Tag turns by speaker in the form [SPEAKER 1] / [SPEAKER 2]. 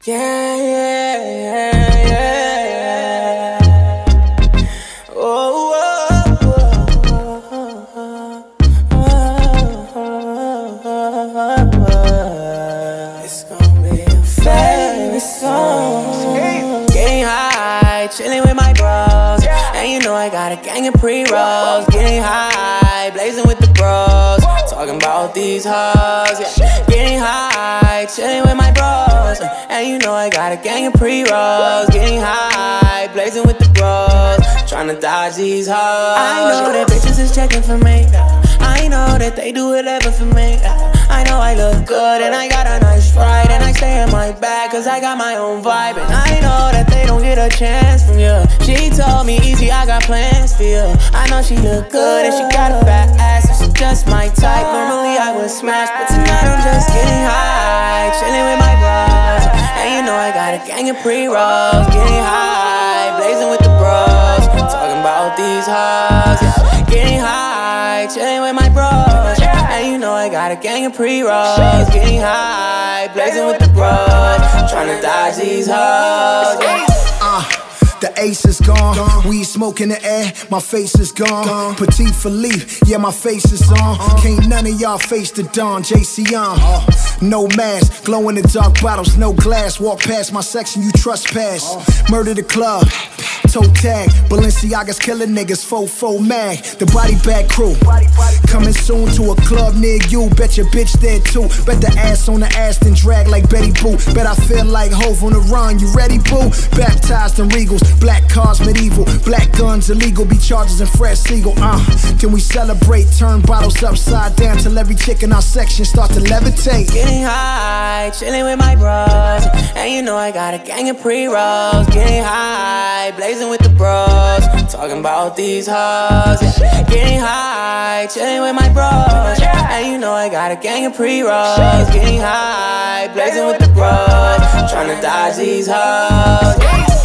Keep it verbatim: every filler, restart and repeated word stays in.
[SPEAKER 1] Yeah, yeah, yeah, yeah, yeah. Oh, oh, oh, oh, oh, oh. It's gonna be a favorite song. Getting high, chilling with my bros, and you know I got a gang of pre-rolls. Getting high, blazing with the bros, talking about these hoes. Yeah. Getting high, chilling with my bros, and you know I got a gang of pre-rolls. Getting high, blazing with the bros, tryna dodge these hoes. I know that bitches is checking for me. I know that they do whatever for me. I know I look good and I got a nice ride, and I stay in my bag cause I got my own vibe. And I know that they don't get a chance from you. She told me easy, I got plans for you. I know she look good and she got a fat ass, so she just my type. Normally I would smash, but tonight I'm just getting high, chilling with my bros, and you know I got a gang of pre-rolls. Getting high, blazing with the bros, talking about these hoes. Yeah. Getting high, chilling with my bros, and you know I got a gang of pre-rolls. Getting high, blazing with the bros, tryna dodge these hoes. Yeah.
[SPEAKER 2] Uh, the ace is gone, weed smoke in the air, my face is gone. Petit Philippe, yeah, my face is on. Can't none of y'all face the dawn. J C on, no mask, glow in the dark bottles, no glass. Walk past my section, you trespass. Murder the club, toe tag, Balenciaga's killing niggas, fofo mag. The body bag crew, coming soon to a club near you. Bet your bitch dead too. Bet the ass on the ass, then drag like Betty Boo. Bet I feel like Hove on the run, you ready boo? Baptized in Regals, black cars medieval, black guns illegal, be charges and Fred Siegel. Uh, can we celebrate? Turn bottles upside down till every chick in our section start to levitate.
[SPEAKER 1] Getting high, chilling with my bros, and you know I got a gang of pre-rolls. Getting high, blazing with the bros, talking about these hoes. Yeah. Getting high, chilling with my bros, and you know I got a gang of pre-rolls. Getting high, blazing with the bros, tryna dodge these hoes. Yeah.